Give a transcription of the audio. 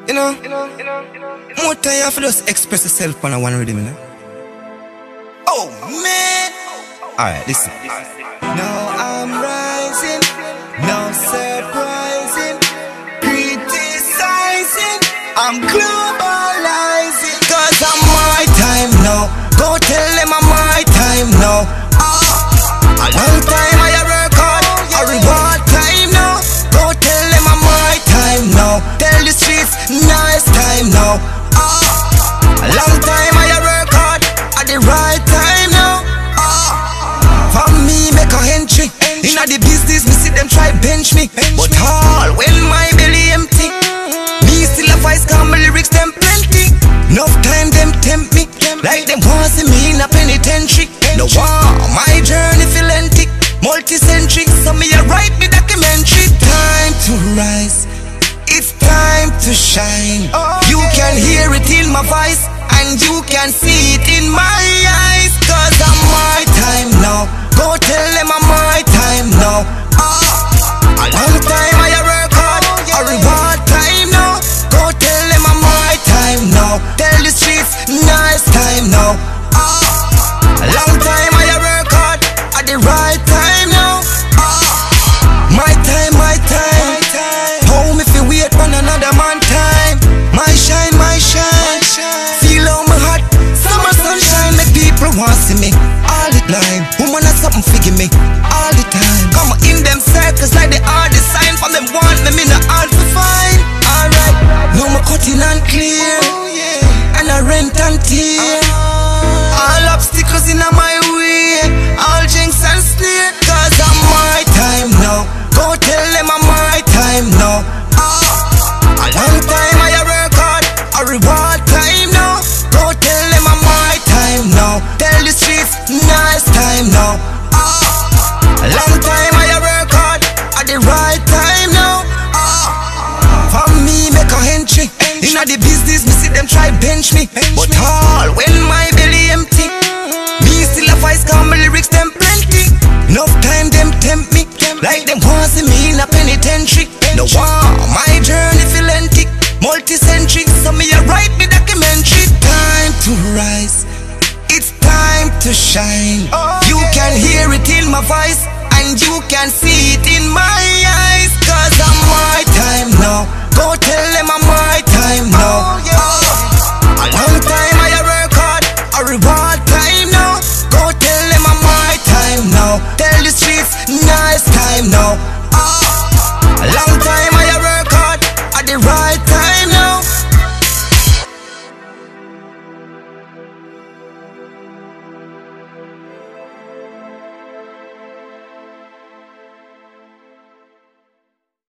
You know, more time you have to just express yourself on a one rhythm, you know. Oh man! Alright, listen. Now I'm rising, no surprising, criticizing, I'm globalizing. Cause I'm my time now. Go tell them I'm my time now. A long time I work hard, a reward time now. Go tell them I'm my time now. Tell the streets, nice time now. A long time I work hard, at the right time now. For me make a entry inna the business, me see them try bench me. But all when my belly empty, me still a voice, cause my lyrics them plenty. Enough time them tempt me, like them want see me in a penitentiary. No one, my journey feel empty, multi-centric, so me a write me documentary. Time to rise, it's time to shine. You can hear it in my voice, and you can see it in my eyes. Cause I'm my time now. Go tell them I'm my time now. A long time I work hard, a reward time now. Go tell them I'm my time now. Tell the streets, nice time now. A long time I work hard, at the right time now. My time, my time. Home if you wait for another man time. My shine, my shine. Feel how my heart, summer sunshine. Make people want see me all the time. Woman has something figure me all the time. Come in them circles like they are the sign. From them want me in the hard to find. Alright, now my cutting and clear, and I rent and tear. All obstacles in my way, all jinx and sneer. Cause I'm my time now. Go tell them I'm my time now. A long time I work hard, a reward time now. Go tell them I'm my time now. Tell the streets, nice time now. A long time I work hard, at the right time now. For me make a entry inna the business, me see them try bench me. But all when my belly empty, me still a voice, cause my lyrics them plenty. Enough time them tempt me, like them want see me in a penitentiary.